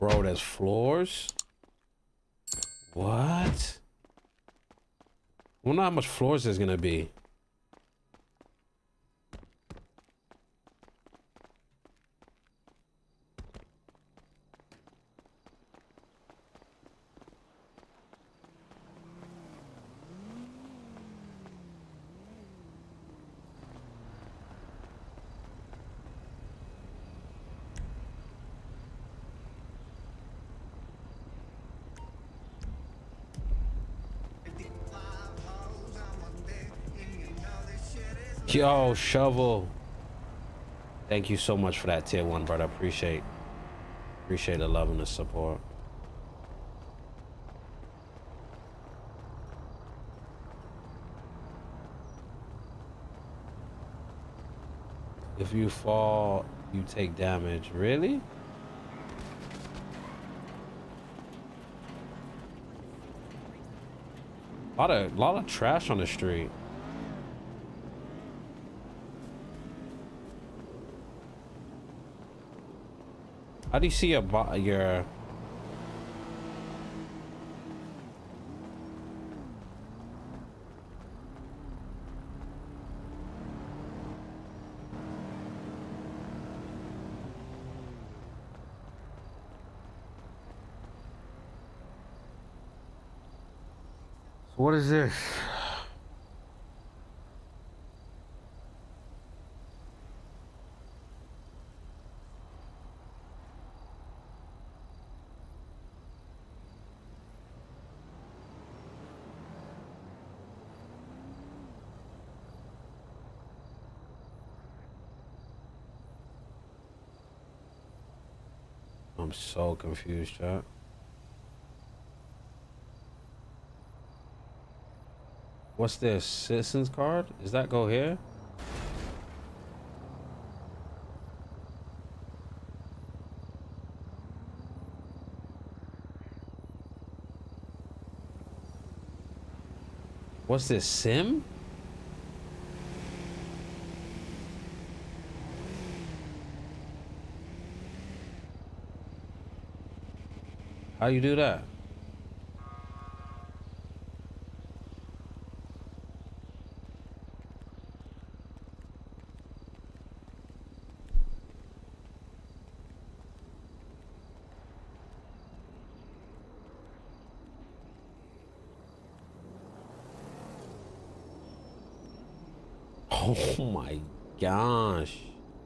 Bro, there's floors? What? I wonder how much floors there's gonna be. Yo, Shovel. Thank you so much for that tier 1, brother. Appreciate the love and the support. If you fall, you take damage. Really? Lot of trash on the street. How do you see your... What is this? I'm so confused, chat. What's this? Citizens card? Does that go here? What's this? Sim? How you do that? Oh my gosh.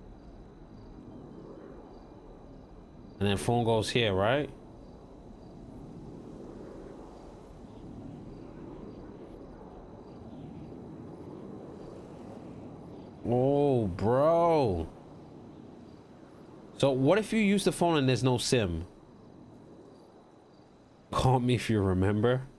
And then phone goes here, right? Oh, bro. So what if you use the phone and there's no SIM? Call me if you remember.